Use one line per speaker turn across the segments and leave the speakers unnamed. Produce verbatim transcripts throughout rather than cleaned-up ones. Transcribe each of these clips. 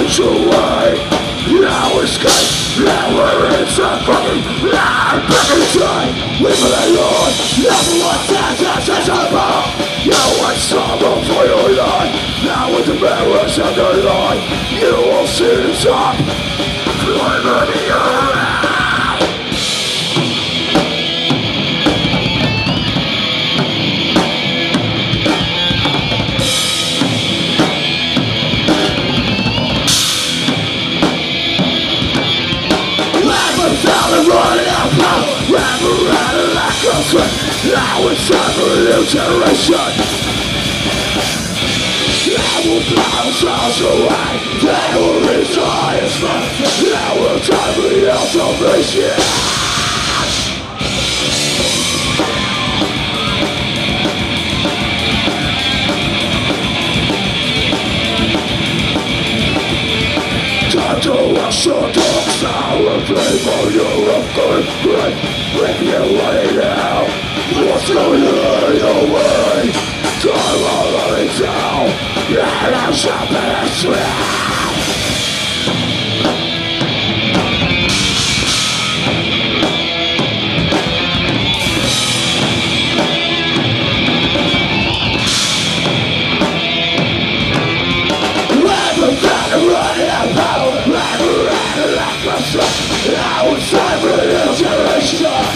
bounce away. Now escape, never is a fucking, ah, fucking time. Live for the Lord, never want that, that's accessible. You want trouble for your life. Now with the mirrors of the light, you will see the top. Climb in your now it's time for a new generation. They will bounce us away. They will reach the highest mountain. Now it's time for your salvation. Time to wash your dogs now and play for your good break. Break your way now. What's going on your way? Time all running down. And I'm shopping and sweat. Now it's time for a new generation.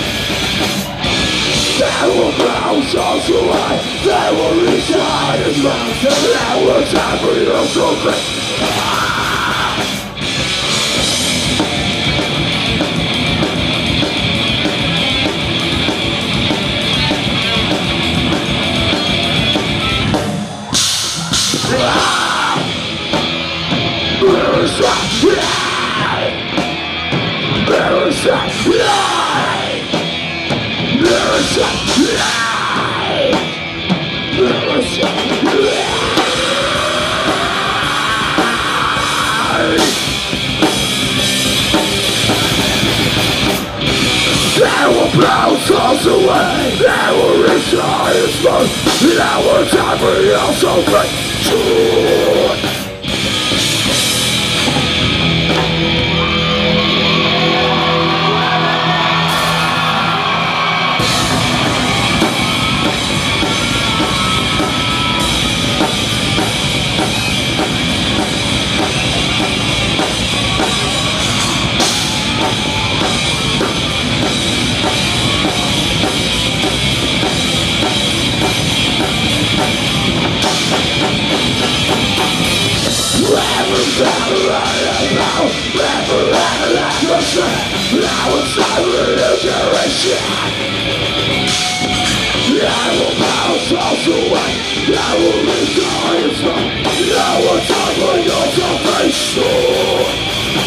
They will bounce us away. They will reach the highest mountain. Now it's time for your salvation. Where is that? There is a light. There is a light. There is a light. They will bounce us away. They will reach the highest mountain. Now it's time for your salvation. Now it's time for a new generation. I will bounce us away. I will reach the highest mountain. Now it's time for your salvation.